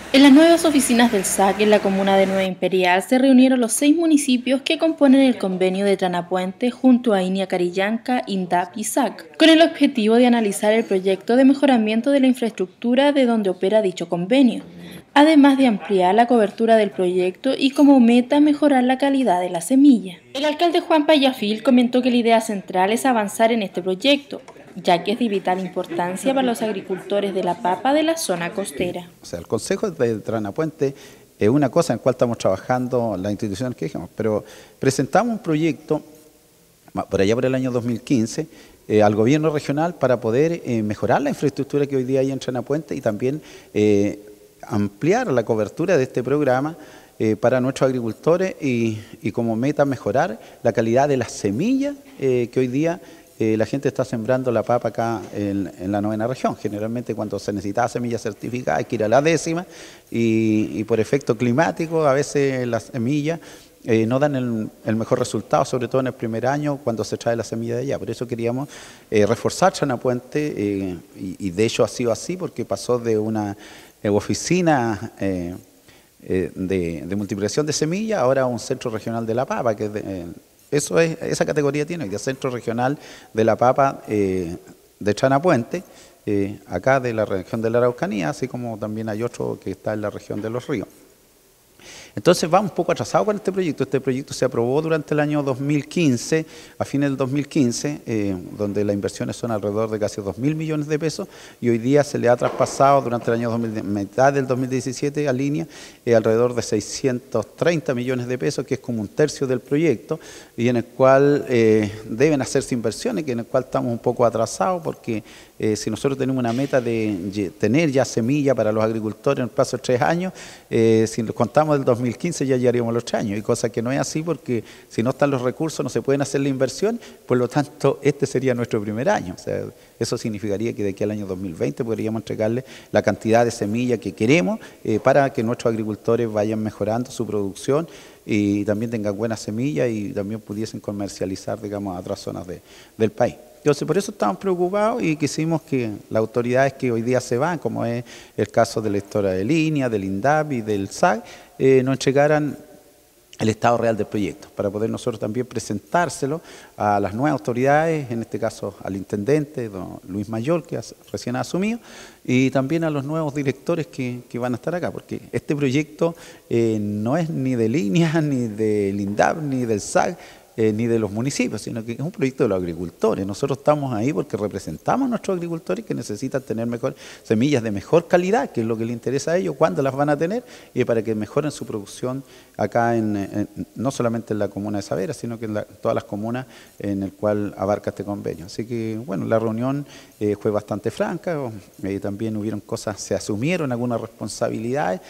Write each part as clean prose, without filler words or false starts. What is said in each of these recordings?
En las nuevas oficinas del SAC en la comuna de Nueva Imperial se reunieron los 6 municipios que componen el convenio de Tranapuente junto a Inia Carillanca, INDAP y SAC, con el objetivo de analizar el proyecto de mejoramiento de la infraestructura de donde opera dicho convenio, además de ampliar la cobertura del proyecto y como meta mejorar la calidad de la semilla. El alcalde Juan Payafil comentó que la idea central es avanzar en este proyecto, ya que es de vital importancia para los agricultores de la papa de la zona costera. O sea, el Consejo de Tranapuente es una cosa en la cual estamos trabajando las instituciones que dijimos, pero presentamos un proyecto por allá por el año 2015 al gobierno regional para poder mejorar la infraestructura que hoy día hay en Tranapuente y también ampliar la cobertura de este programa para nuestros agricultores y como meta mejorar la calidad de las semillas que hoy día la gente está sembrando la papa acá en la 9ª región. Generalmente cuando se necesitaba semilla certificada hay que ir a la 10ª y por efecto climático a veces las semillas no dan el mejor resultado, sobre todo en el primer año cuando se trae la semilla de allá. Por eso queríamos reforzar Tranapuente y de hecho ha sido así porque pasó de una oficina de multiplicación de semillas ahora a un centro regional de la papa, que es esa categoría tiene hoy día, Centro Regional de la Papa de Tranapuente, acá de la región de la Araucanía, así como también hay otro que está en la región de Los Ríos. Entonces vamos un poco atrasados con este proyecto. Este proyecto se aprobó durante el año 2015, a fines del 2015, donde las inversiones son alrededor de casi 2.000 millones de pesos y hoy día se le ha traspasado durante el año mitad del 2017 a línea alrededor de 630 millones de pesos, que es como un tercio del proyecto y en el cual deben hacerse inversiones, que en el cual estamos un poco atrasados porque si nosotros tenemos una meta de tener ya semilla para los agricultores en el plazo de 3 años, si nos contamos del 2015 ya llegaríamos los 3 años, y cosa que no es así porque si no están los recursos no se pueden hacer la inversión, por lo tanto este sería nuestro primer año. O sea, eso significaría que de aquí al año 2020 podríamos entregarle la cantidad de semilla que queremos para que nuestros agricultores vayan mejorando su producción y también tengan buenas semillas y también pudiesen comercializar, digamos, a otras zonas del país. Entonces, por eso estamos preocupados y quisimos que las autoridades que hoy día se van, como es el caso de la historia de Línea, del INDAP y del SAC, nos entregaran el estado real del proyecto, para poder nosotros también presentárselo a las nuevas autoridades, en este caso al intendente, don Luis Mayor, que recién ha asumido, y también a los nuevos directores que van a estar acá, porque este proyecto no es ni de Línea, ni del INDAP, ni del SAC, ni de los municipios, sino que es un proyecto de los agricultores. Nosotros estamos ahí porque representamos a nuestros agricultores que necesitan tener semillas de mejor calidad, que es lo que les interesa a ellos, cuándo las van a tener, y para que mejoren su producción acá, no solamente en la comuna de Saavedra, sino que en todas las comunas en el cual abarca este convenio. Así que, bueno, la reunión fue bastante franca, también hubieron cosas, se asumieron algunas responsabilidades,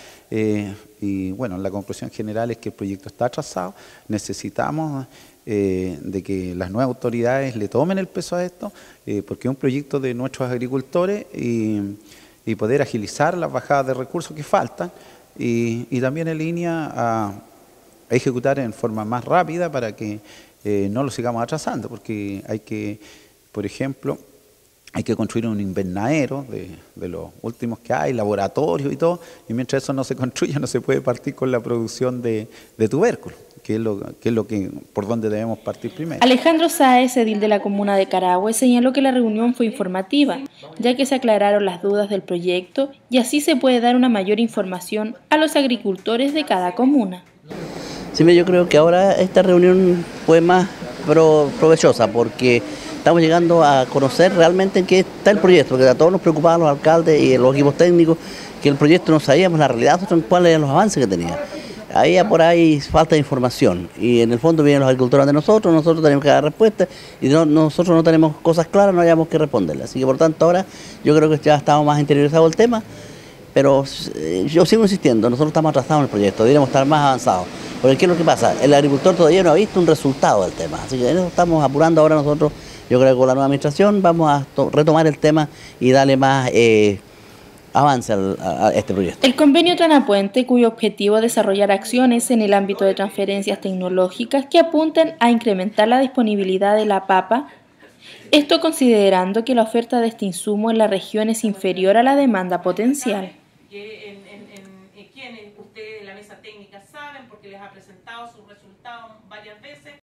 y bueno, la conclusión general es que el proyecto está atrasado, necesitamos de que las nuevas autoridades le tomen el peso a esto, porque es un proyecto de nuestros agricultores y poder agilizar las bajadas de recursos que faltan y también en línea a ejecutar en forma más rápida para que no lo sigamos atrasando, porque hay que, por ejemplo, hay que construir un invernadero de los últimos que hay, laboratorios y todo, y mientras eso no se construya no se puede partir con la producción de tubérculos, que es lo que por donde debemos partir primero. Alejandro Sáez, edil de la comuna de Carahue, señaló que la reunión fue informativa, ya que se aclararon las dudas del proyecto y así se puede dar una mayor información a los agricultores de cada comuna. Sí, yo creo que ahora esta reunión fue más provechosa porque estamos llegando a conocer realmente en qué está el proyecto, porque a todos nos preocupaban los alcaldes y los equipos técnicos que el proyecto no sabíamos la realidad, cuáles eran los avances que tenía. Ahí por ahí falta de información y en el fondo vienen los agricultores de nosotros tenemos que dar respuestas y nosotros no tenemos cosas claras, no hayamos que responderlas. Así que por tanto ahora yo creo que ya estamos más interiorizados el tema, pero yo sigo insistiendo, nosotros estamos atrasados en el proyecto, deberíamos estar más avanzados. Porque ¿qué es lo que pasa? El agricultor todavía no ha visto un resultado del tema, así que en eso estamos apurando ahora nosotros. Yo creo que con la nueva administración vamos a retomar el tema y darle más avance a este proyecto. El convenio Tranapuente, cuyo objetivo es desarrollar acciones en el ámbito de transferencias tecnológicas que apunten a incrementar la disponibilidad de la papa, esto considerando que la oferta de este insumo en la región es inferior a la demanda potencial. quienes ustedes de la mesa técnica saben, porque les ha presentado sus resultados varias veces,